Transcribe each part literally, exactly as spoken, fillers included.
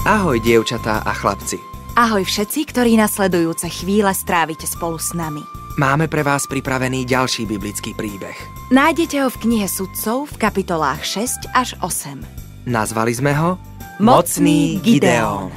Ahoj, dievčatá a chlapci. Ahoj všetci, ktorí nasledujúce chvíle strávite spolu s nami. Máme pre vás pripravený ďalší biblický príbeh. Nájdete ho v knihe Sudcov v kapitolách šesť až osem. Nazvali sme ho Mocný Gideon.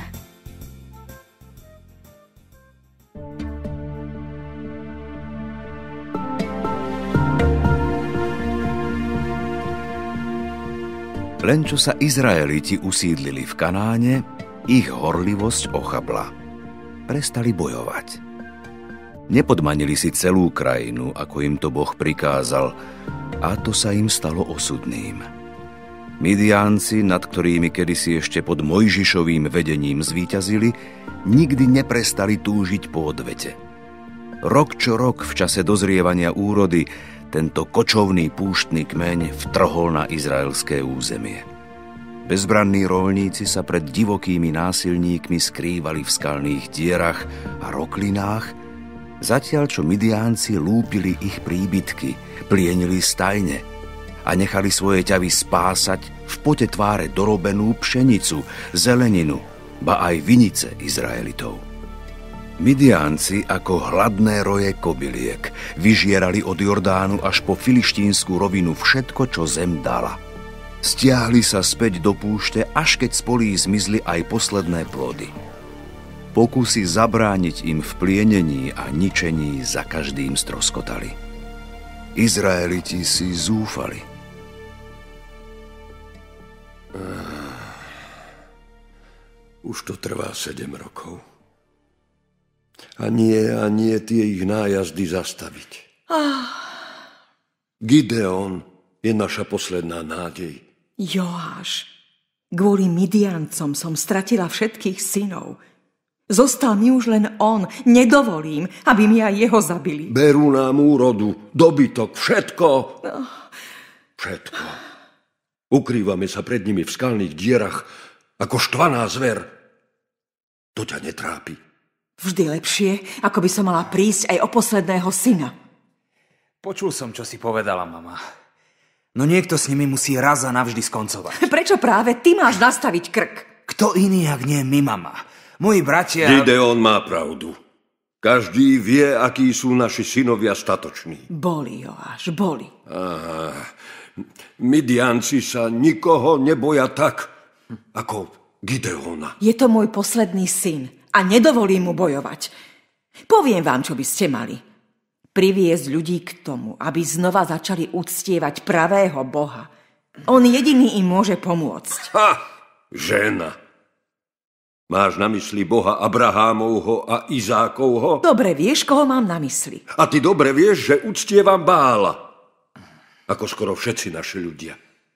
Len čo sa Izraeliti usídlili v Kanáne, ich horlivosť ochabla. Prestali bojovať. Nepodmanili si celú krajinu, ako im to Boh prikázal, a to sa im stalo osudným. Midiánci, nad ktorými kedysi ešte pod Mojžišovým vedením zvíťazili, nikdy neprestali túžiť po odvete. Rok čo rok v čase dozrievania úrody tento kočovný púštny kmeň vtrhol na izraelské územie. Bezbranní roľníci sa pred divokými násilníkmi skrývali v skalných dierach a roklinách, zatiaľ čo Midiánci lúpili ich príbytky, plienili stajne a nechali svoje ťavy spásať v pote tváre dorobenú pšenicu, zeleninu, ba aj vinice Izraelitov. Midiánci ako hladné roje kobyliek vyžierali od Jordánu až po filištínsku rovinu všetko, čo zem dala. Stiahli sa späť do púšte, až keď z polí zmizli aj posledné plody. Pokusy zabrániť im v plienení a ničení za každým stroskotali. Izraeliti si zúfali. Už to trvá sedem rokov. A nie, a nie tie ich nájazdy zastaviť. Ah. Gideon je naša posledná nádej. Joáš, kvôli Midiancom som stratila všetkých synov. Zostal mi už len on. Nedovolím, aby mi aj jeho zabili. Berú nám úrodu, dobytok, všetko. Všetko. Ukrývame sa pred nimi v skalných dierach ako štvaná zver. To ťa netrápi. Vždy lepšie, ako by som mala prísť aj o posledného syna. Počul som, čo si povedala mama. No niekto s nimi musí raz a navždy skoncovať. Prečo práve ty máš nastaviť krk? Kto iný, ak nie my, mama? Moji bratia... Gideon má pravdu. Každý vie, akí sú naši synovia statoční. Boli, Joáš, boli. Aha. Midianci sa nikoho neboja tak, ako Gideona. Je to môj posledný syn a nedovolím mu bojovať. Poviem vám, čo by ste mali. Priviesť ľudí k tomu, aby znova začali uctievať pravého Boha. On jediný im môže pomôcť. Ha! Žena. Máš na mysli Boha Abrahámovho a Izákovho? Dobre vieš, koho mám na mysli. A ty dobre vieš, že uctievam Bála. Ako skoro všetci naši ľudia.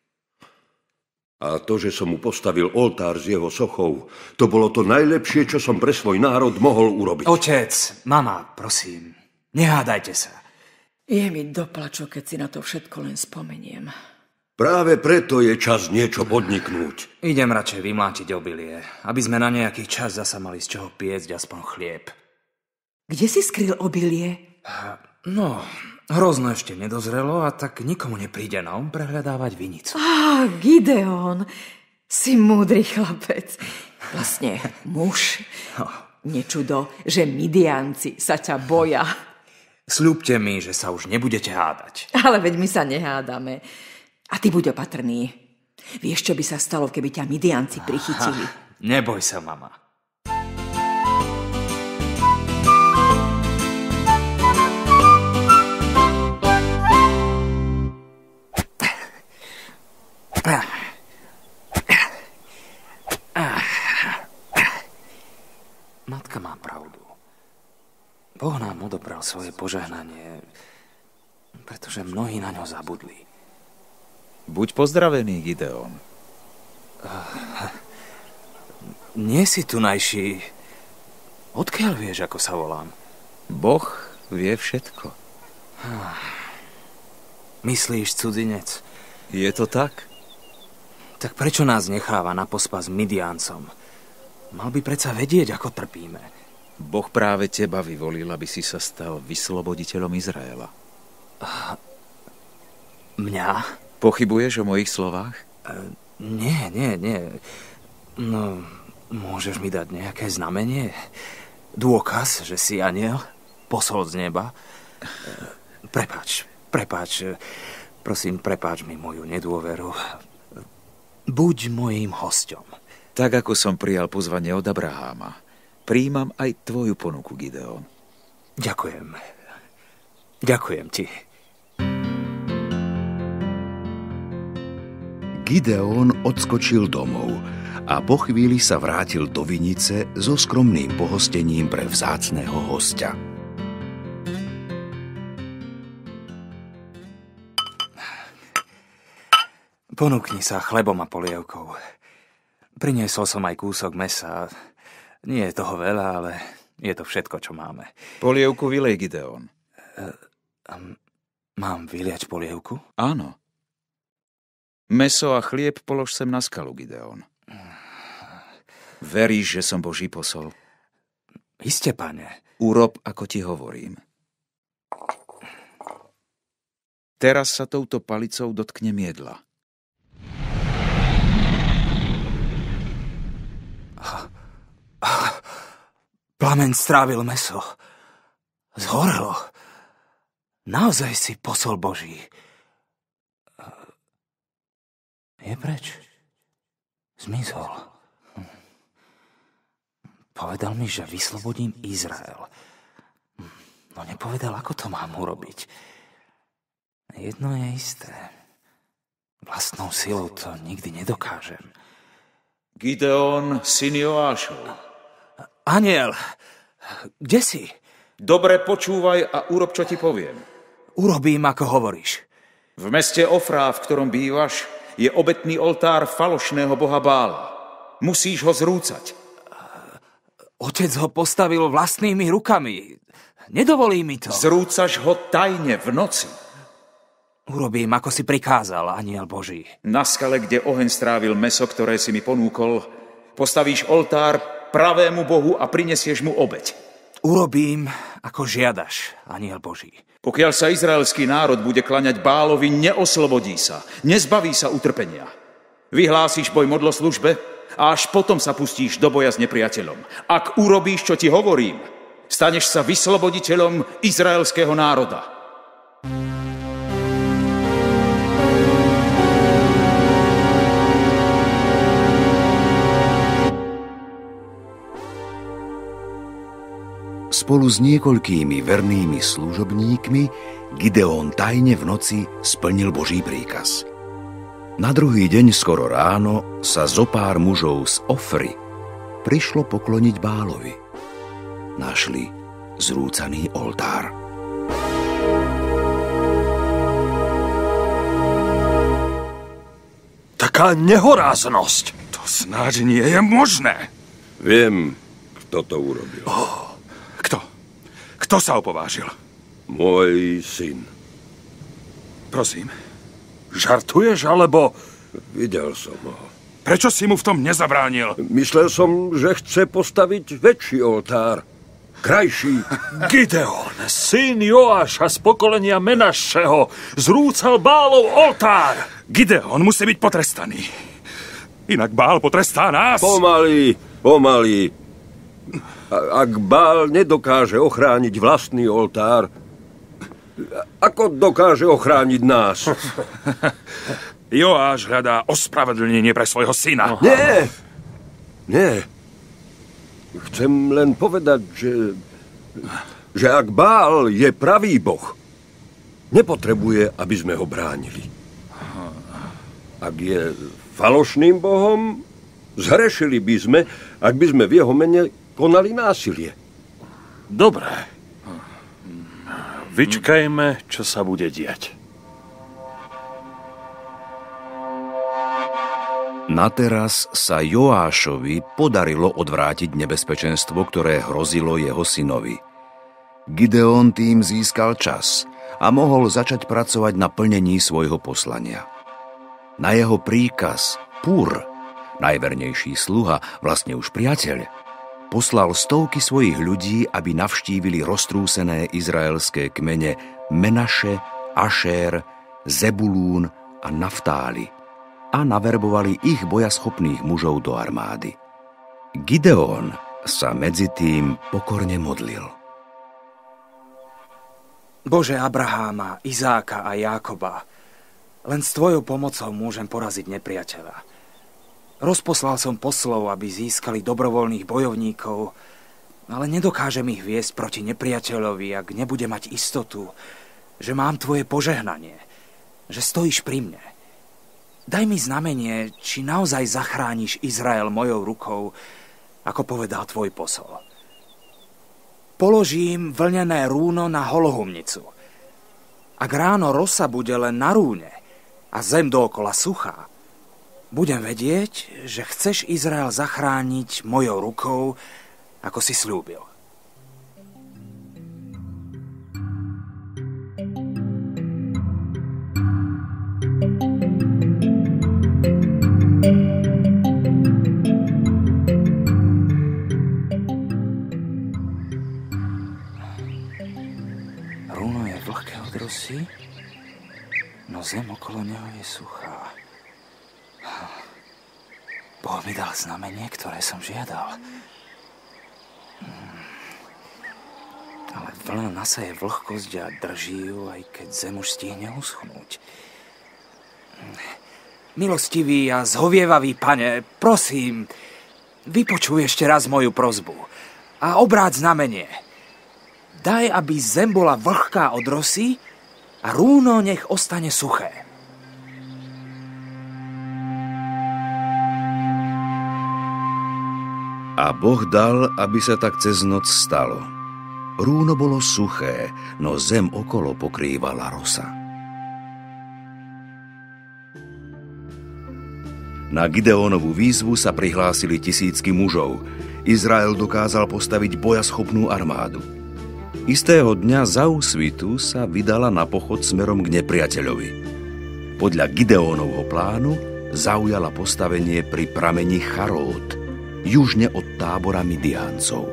A to, že som mu postavil oltár z jeho sochou, to bolo to najlepšie, čo som pre svoj národ mohol urobiť. Otec, mama, prosím, nehádajte sa. Je mi do plaču, keď si na to všetko len spomeniem. Práve preto je čas niečo podniknúť. Idem radšej vymlátiť obilie, aby sme na nejaký čas zasa mali z čoho piecť aspoň chlieb. Kde si skryl obilie? No, hrozno ešte nedozrelo a tak nikomu nepríde na um prehľadávať vinicu. Á, Gideon, si múdry chlapec. Vlastne muž. No. Nečudo, že Midianci sa ťa boja. Sľúbte mi, že sa už nebudete hádať. Ale veď my sa nehádame. A ty buď opatrný. Vieš, čo by sa stalo, keby ťa Midianci prichytili? Ha, neboj sa, mama. Matka má pravdu. Boh nám odobral svoje požehnanie, pretože mnohí na ňo zabudli. Buď pozdravený, Gideon. Uh, nie si tunajší. Odkiaľ vieš, ako sa volám? Boh vie všetko. Uh, myslíš, cudzinec? Je to tak? Tak prečo nás necháva na pospas Midiancom? Mal by predsa vedieť, ako trpíme. Boh práve teba vyvolil, aby si sa stal vysloboditeľom Izraela. Uh, mňa? Pochybuješ o mojich slovách? Uh, nie, nie, nie. No, Môžeš mi dať nejaké znamenie? Dôkaz, že si anjel? Posol z neba? Prepáč, prepáč. Prosím, prepáč mi moju nedôveru. Buď mojím hosťom. Tak, ako som prijal pozvanie od Abraháma, prijímam aj tvoju ponuku, Gideon. Ďakujem. Ďakujem ti. Gideon odskočil domov a po chvíli sa vrátil do vinice so skromným pohostením pre vzácneho hostia. Ponúkni sa chlebom a polievkou. Priniesol som aj kúsok mesa. Nie je toho veľa, ale je to všetko, čo máme. Polievku vylej, Gideon. Uh, um, mám vyliať polievku? Áno. Meso a chlieb polož sem na skalu, Gideon. Veríš, že som Boží posol? Iste, pane. Urob, ako ti hovorím. Teraz sa touto palicou dotknem jedla. Plameň strávil meso. Zhorelo. Naozaj si posol Boží. Je preč. Zmizol. Povedal mi, že vyslobodím Izrael. No nepovedal, ako to mám urobiť. Jedno je isté. Vlastnou silou to nikdy nedokážem. Gideon, syn Joášov. Aniel, kde si? Dobre počúvaj a urob, čo ti poviem. Urobím, ako hovoríš. V meste Ofrá, v ktorom bývaš, je obetný oltár falošného boha Bála. Musíš ho zrúcať. Otec ho postavil vlastnými rukami. Nedovolí mi to. Zrúcaš ho tajne v noci. Urobím, ako si prikázal, aniel Boží. Na skale, kde oheň strávil meso, ktoré si mi ponúkol, postavíš oltár pravému Bohu a prinesieš mu obeť. Urobím, ako žiadaš, aniel Boží. Pokiaľ sa izraelský národ bude klaňať Bálovi, neoslobodí sa, nezbaví sa utrpenia. Vyhlásíš boj modloslužbe a až potom sa pustíš do boja s nepriateľom. Ak urobíš, čo ti hovorím, staneš sa vysloboditeľom izraelského národa. Spolu s niekoľkými vernými služobníkmi Gideon tajne v noci splnil Boží príkaz. Na druhý deň skoro ráno sa zopár mužov z Ofry prišlo pokloniť Bálovi. Našli zrúcaný oltár. Taká nehoráznosť! To snáď nie je možné. Viem, kto to urobil. Oh. Kto? Kto sa opovážil? Môj syn. Prosím, žartuješ, alebo... Videl som ho. Prečo si mu v tom nezabránil? Myslel som, že chce postaviť väčší oltár. Krajší. Gideon, syn Joáša z pokolenia Menašeho, zrúcal Bálov oltár. Gideon musí byť potrestaný. Inak Bál potrestá nás. Pomaly, pomaly. Ak Bál nedokáže ochrániť vlastný oltár, ako dokáže ochrániť nás? Joáš hľadá ospravedlnenie pre svojho syna. Nie, nie. Chcem len povedať, že, že ak Bál je pravý boh, nepotrebuje, aby sme ho bránili. Ak je falošným bohom, zhrešili by sme, ak by sme v jeho mene konali násilie. Dobre. Vyčkajme, čo sa bude diať. Nateraz sa Joášovi podarilo odvrátiť nebezpečenstvo, ktoré hrozilo jeho synovi. Gideon tým získal čas a mohol začať pracovať na plnení svojho poslania. Na jeho príkaz Pur, najvernejší sluha, vlastne už priateľ, poslal stovky svojich ľudí, aby navštívili roztrúsené izraelské kmene Menaše, Ašér, Zebulún a Naftáli a naverbovali ich bojaschopných mužov do armády. Gideon sa medzi tým pokorne modlil. Bože Abraháma, Izáka a Jákoba, len s tvojou pomocou môžem poraziť nepriateľa. Rozposlal som poslov, aby získali dobrovoľných bojovníkov, ale nedokážem ich viesť proti nepriateľovi, ak nebude mať istotu, že mám tvoje požehnanie, že stojíš pri mne. Daj mi znamenie, či naozaj zachrániš Izrael mojou rukou, ako povedal tvoj posol. Položím vlnené rúno na holohumnicu. Ak ráno rosa bude len na rúne a zem dookola suchá, budem vedieť, že chceš Izrael zachrániť mojou rukou, ako si slúbil. Rúno je vlhké od rosy, no zem okolo neho je suchá. Boh mi dal znamenie, ktoré som žiadal. Ale vlna nasaje vlhkosť a drží ju, aj keď zem už stihne uschnúť. Milostivý a zhovievavý Pane, prosím, vypočuj ešte raz moju prosbu a obráť znamenie. Daj, aby zem bola vlhká od rosy a rúno nech ostane suché. A Boh dal, aby sa tak cez noc stalo. Rúno bolo suché, no zem okolo pokrývala rosa. Na Gideónovu výzvu sa prihlásili tisícky mužov. Izrael dokázal postaviť bojaschopnú armádu. Istého dňa za úsvitu sa vydala na pochod smerom k nepriateľovi. Podľa Gideónovho plánu zaujala postavenie pri prameni Charót, južne od tábora Midiáncov.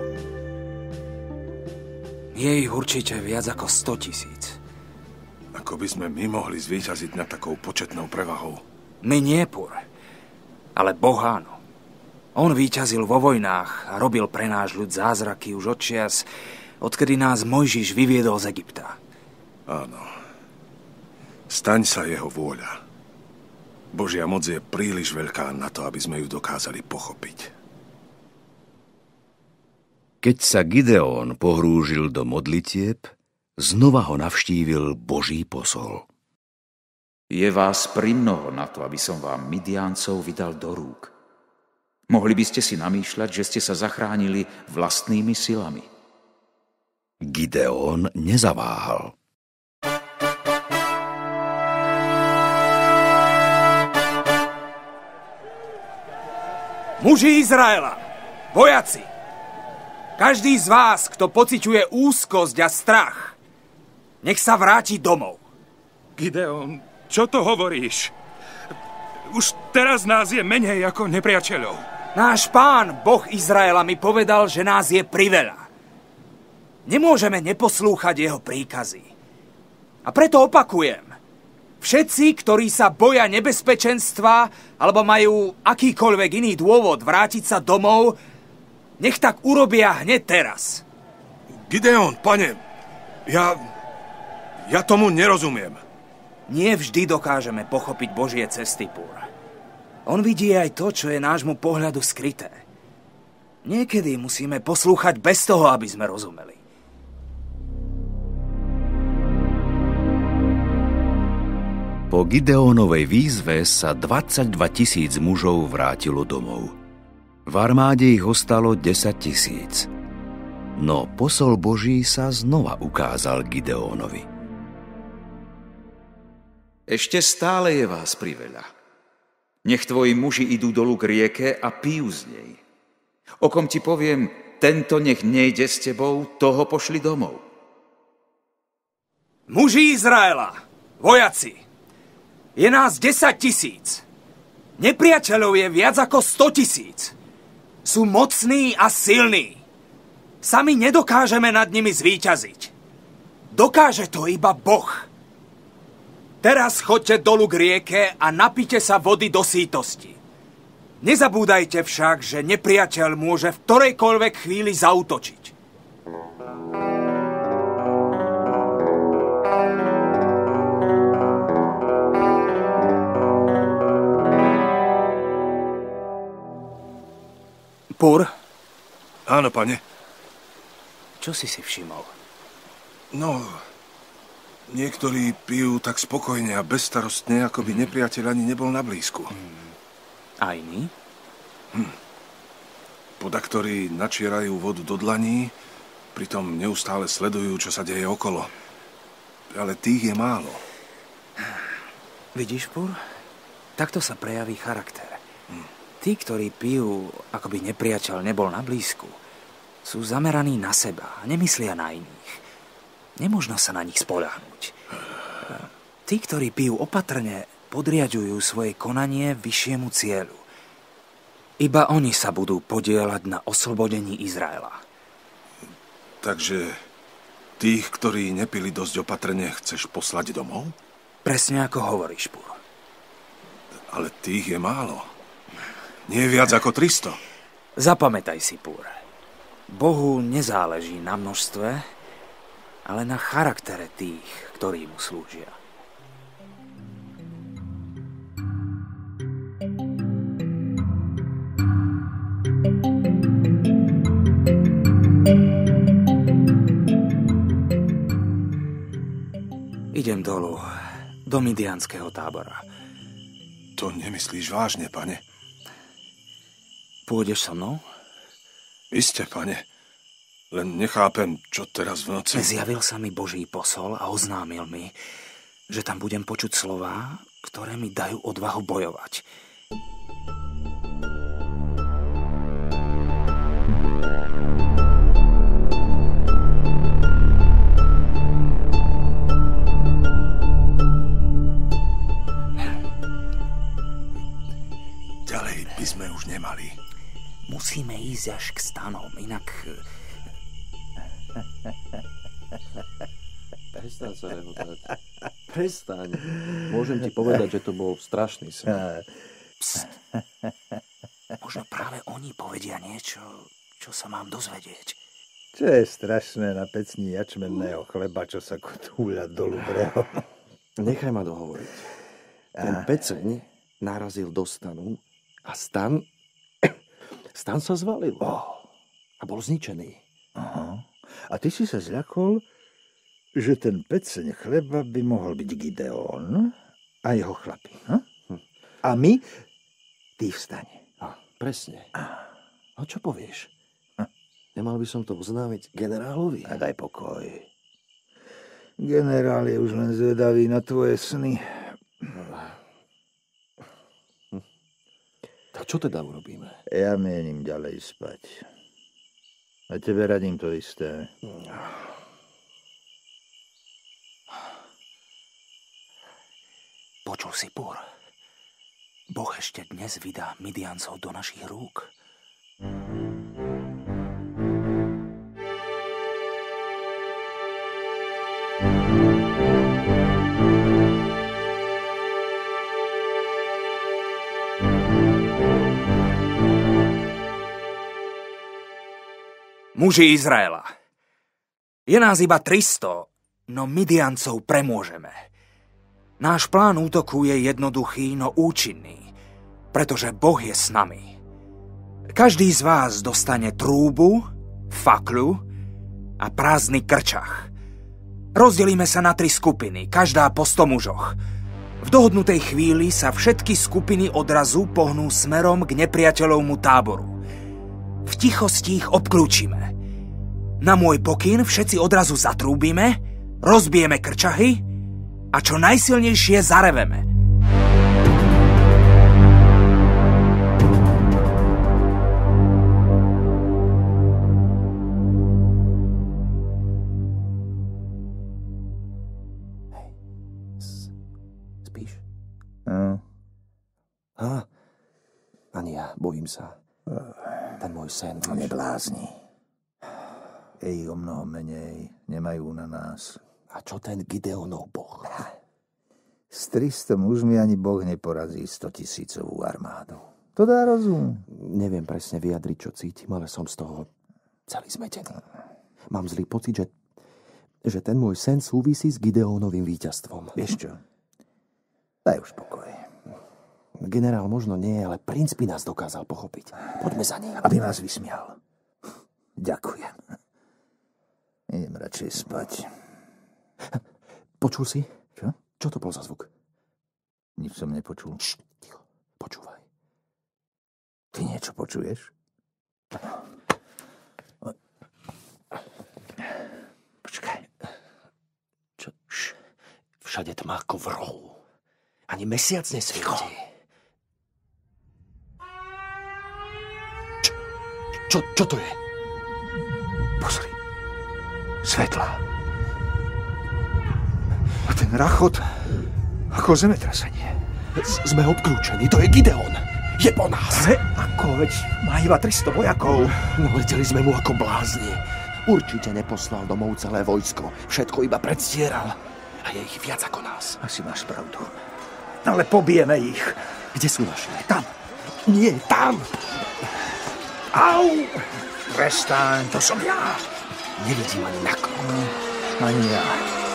Je ich určite viac ako sto tisíc. Ako by sme my mohli zvíťaziť nad takou početnou prevahou? My nie, Pur, ale Boh áno. On víťazil vo vojnách a robil pre náš ľud zázraky už od čias, odkedy nás Mojžiš vyviedol z Egypta. Áno. Staň sa jeho vôľa. Božia moc je príliš veľká na to, aby sme ju dokázali pochopiť. Keď sa Gideón pohrúžil do modlitieb, znova ho navštívil Boží posol. Je vás primnoho na to, aby som vám Midiáncov vydal do rúk. Mohli by ste si namýšľať, že ste sa zachránili vlastnými silami. Gideón nezaváhal. Muži Izraela, vojaci, každý z vás, kto pociťuje úzkosť a strach, nech sa vráti domov. Gideón, čo to hovoríš? Už teraz nás je menej ako nepriateľov. Náš pán, Boh Izraela, mi povedal, že nás je priveľa. Nemôžeme neposlúchať jeho príkazy. A preto opakujem. Všetci, ktorí sa boja nebezpečenstva alebo majú akýkoľvek iný dôvod vrátiť sa domov, nech tak urobia hneď teraz. Gideón, pane, ja... ja tomu nerozumiem. Nie vždy dokážeme pochopiť Božie cesty, Pur. On vidí aj to, čo je nášmu pohľadu skryté. Niekedy musíme poslúchať bez toho, aby sme rozumeli. Po Gideónovej výzve sa dvadsaťdva tisíc mužov vrátilo domov. V armáde ich ostalo desať tisíc. No posol Boží sa znova ukázal Gideónovi. Ešte stále je vás priveľa. Nech tvoji muži idú dolu k rieke a pijú z nej. O kom ti poviem, tento nech nejde s tebou, toho pošli domov. Muži Izraela, vojaci, je nás desať tisíc. Nepriateľov je viac ako sto tisíc. Sú mocní a silní. Sami nedokážeme nad nimi zvíťaziť. Dokáže to iba Boh. Teraz choďte dolu k rieke a napite sa vody do sítosti. Nezabúdajte však, že nepriateľ môže v ktorejkoľvek chvíli zaútočiť. Pur? Áno, pane. Čo si si všimol? No, niektorí pijú tak spokojne a bezstarostne, ako by nepriateľ ani nebol na blízku. Hmm. A iní? Hm. Podaktorí načierajú vodu do dlaní, pritom neustále sledujú, čo sa deje okolo. Ale tých je málo. Vidíš, Pur? Takto sa prejaví charakter. Hm. Tí, ktorí pijú, ako by nepriateľ nebol na blízku, sú zameraní na seba a nemyslia na iných. Nemožno sa na nich spoľahnúť. Tí, ktorí pijú opatrne, podriaďujú svoje konanie vyššiemu cieľu. Iba oni sa budú podieľať na oslobodení Izraela. Takže tých, ktorí nepili dosť opatrne, chceš poslať domov? Presne ako hovoríš, Pur. Ale tých je málo. Nie viac ako tristo. Zapamätaj si, Pur. Bohu nezáleží na množstve, ale na charaktere tých, ktorí mu slúžia. Idem dolu, do midianského tábora. To nemyslíš vážne, pane? Pôjdeš so mnou? Isté, pane. Len nechápem, čo teraz v noci... Zjavil sa mi Boží posol a oznámil mi, že tam budem počuť slová, ktoré mi dajú odvahu bojovať. Ďalej by sme už nemali. Musíme ísť až k stanom, inak... Prestaň sa rehotať. Prestaň. Môžem ti povedať, že to bol strašný sen. Pst. Možno práve oni povedia niečo, čo sa mám dozvedieť. Čo je strašné na pecni jačmenného chleba, čo sa kotúľa dolu brehom? Nechaj ma dohovoriť. Ten peceň narazil do stanu a stan... Stan sa zvalil. Oh. A bol zničený. Aha. A ty si sa zľakol, že ten peceň chleba by mohol byť Gideon a jeho chlapi. Hm? Hm. A my, ty vstane. A, presne. A čo povieš? Hm. Nemal by som to oznámiť generálovi? A daj pokoj. Generál je už len zvedavý na tvoje sny. Hm. Tak čo teda urobíme? Ja mienim ďalej spať. A tebe radím to isté. Počul si, Pur? Boh ešte dnes vydá Midiancov do našich rúk. Muži Izraela, je nás iba tristo, no Midiancov premôžeme. Náš plán útoku je jednoduchý, no účinný, pretože Boh je s nami. Každý z vás dostane trúbu, fakľu a prázdny krčach. Rozdelíme sa na tri skupiny, každá po sto mužoch. V dohodnutej chvíli sa všetky skupiny odrazu pohnú smerom k nepriateľovmu táboru. V tichosti ich obklúčime. Na môj pokyn všetci odrazu zatrúbime, rozbijeme krčahy a čo najsilnejšie zareveme. Hej, spíš? No. Á, ani ja, bojím sa. Ten môj sen. Neblázni. Je ich o mnoho menej, nemajú na nás. A čo ten Gideonov boh? S tristo mužmi ani Boh neporazí stotisícovú armádu. To dá rozum. Neviem presne vyjadriť, čo cítim, ale som z toho celý zmetený. Mám zlý pocit, že, že ten môj sen súvisí s Gideónovým víťazstvom. Vieš čo? Daj už pokoj. Generál možno nie, ale princ by nás dokázal pochopiť. Poďme za ním. Aby nás vysmial. Ďakujem. Idem radšej spať. Počul si? Čo? Čo to bol za zvuk? Nič som nepočul. Št, ticho, počúvaj. Ty niečo počuješ? Počkaj. Čo? Š, všade tma ako v rohu. Ani mesiac nesvieti. Čo, čo, čo to je? Pozri. Svetla. A ten rachot ako zemetrasenie. Z- sme obklúčení, to je Gideon. Je po nás. Sme ako, veď má iba tristo vojakov. No, leteli sme mu ako blázni. Určite neposlal domov celé vojsko. Všetko iba predstieral. A je ich viac ako nás. Asi máš pravdu. Ale pobijeme ich. Kde sú naši? Tam. Nie, tam. Au! Prestaň, to som ja. Nevidím ani na krok. Ani ja.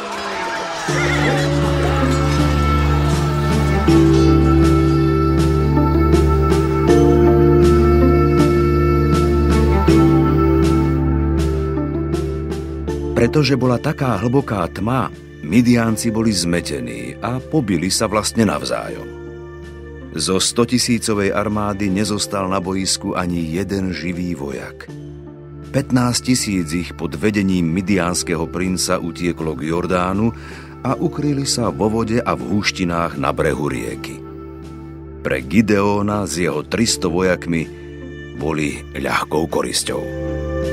Pretože bola taká hlboká tma, Midiánci boli zmetení a pobili sa vlastne navzájom. Zo stotisícovej armády nezostal na boisku ani jeden živý vojak. pätnásť tisíc ich pod vedením midiánskeho princa utieklo k Jordánu a ukryli sa vo vode a v húštinách na brehu rieky. Pre Gideóna s jeho tristo vojakmi boli ľahkou korisťou.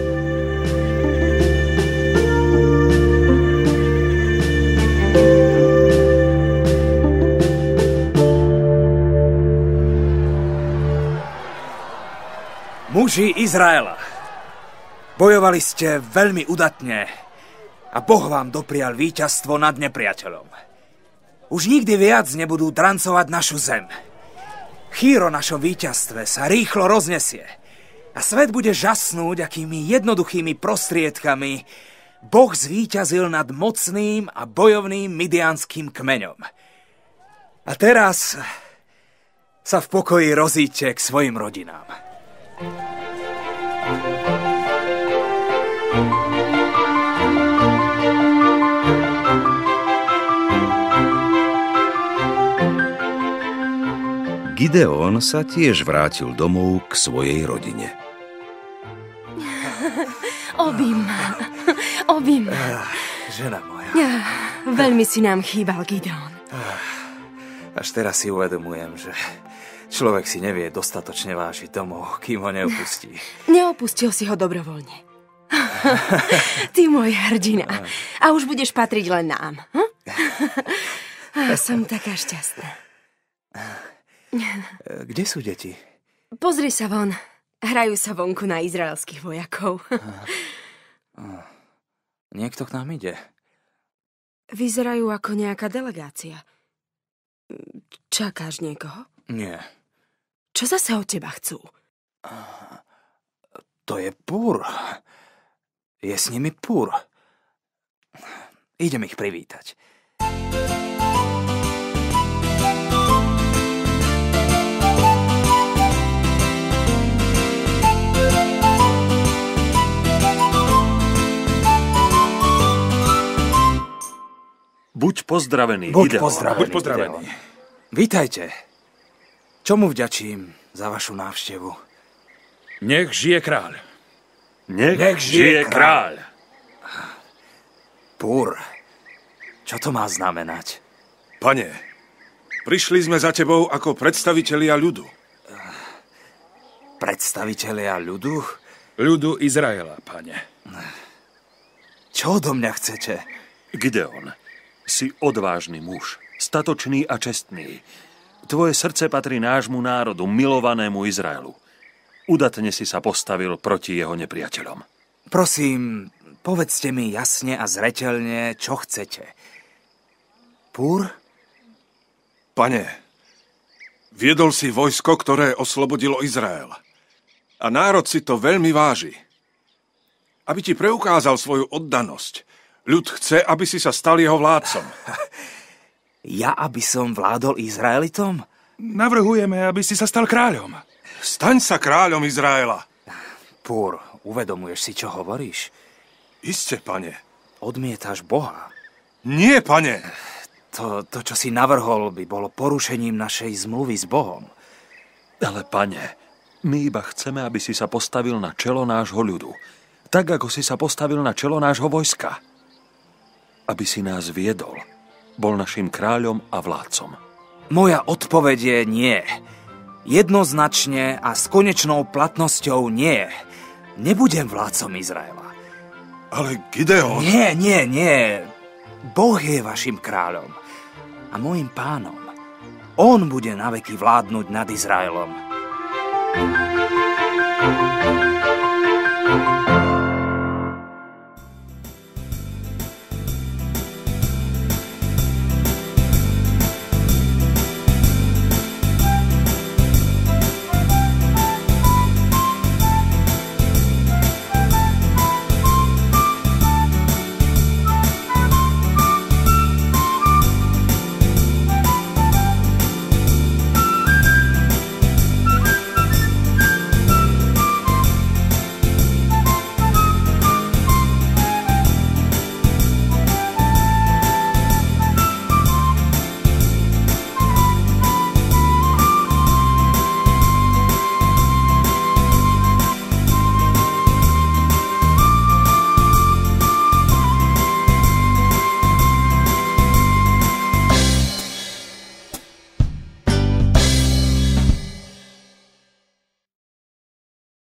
Muži Izraela, bojovali ste veľmi udatne a Boh vám doprial víťazstvo nad nepriateľom. Už nikdy viac nebudú drancovať našu zem. Chýr o našom víťazstve sa rýchlo roznesie a svet bude žasnúť, akými jednoduchými prostriedkami Boh zvíťazil nad mocným a bojovným midianským kmeňom. A teraz sa v pokoji rozíďte k svojim rodinám. Gideon sa tiež vrátil domov k svojej rodine. Obím ma. Obím ma. Ah, žena moja. Ja, veľmi si nám chýbal, Gideon. Ah, až teraz si uvedomujem, že človek si nevie dostatočne vážiť domov, kým ho neopustí. Neopustil si ho dobrovoľne. Ty môj hrdina. A už budeš patriť len nám. Hm? Som taká šťastná. Kde sú deti? Pozri sa von. Hrajú sa vonku na izraelských vojakov. Niekto k nám ide. Vyzerajú ako nejaká delegácia. Čakáš niekoho? Nie. Čo zase od teba chcú? To je Púr. Je s nimi Púr. Idem ich privítať. Buď pozdravený, Buď Gideon. pozdravený, Buď pozdravený. Gideon. Vítajte. Čomu vďačím za vašu návštevu? Nech žije kráľ. Nech, Nech žije žije kráľ. Púr, čo to má znamenať? Pane, prišli sme za tebou ako predstavitelia ľudu. Predstavitelia ľudu? Ľudu Izraela, pane. Čo odo mňa chcete? Gideon, si odvážny muž, statočný a čestný. Tvoje srdce patrí nášmu národu, milovanému Izraelu. Udatne si sa postavil proti jeho nepriateľom. Prosím, povedzte mi jasne a zreteľne, čo chcete. Púr? Pane, Viedol si vojsko, ktoré oslobodilo Izrael. A národ si to veľmi váži. Aby ti preukázal svoju oddanosť, ľud chce, aby si sa stal jeho vládcom. Ja, aby som vládol Izraelitom? Navrhujeme, aby si sa stal kráľom. Staň sa kráľom Izraela. Púr, uvedomuješ si, čo hovoríš? Iste, pane. Odmietaš Boha. Nie, pane. To, to, čo si navrhol, by bolo porušením našej zmluvy s Bohom. Ale, pane, my iba chceme, aby si sa postavil na čelo nášho ľudu. Tak, ako si sa postavil na čelo nášho vojska. Aby si nás viedol. Bol našim kráľom a vládcom. Moja odpoveď je nie. Jednoznačne a s konečnou platnosťou nie. Nebudem vládcom Izraela. Ale Gideon... Nie, nie, nie. Boh je vašim kráľom a môjim pánom. On bude naveky vládnuť nad Izraelom.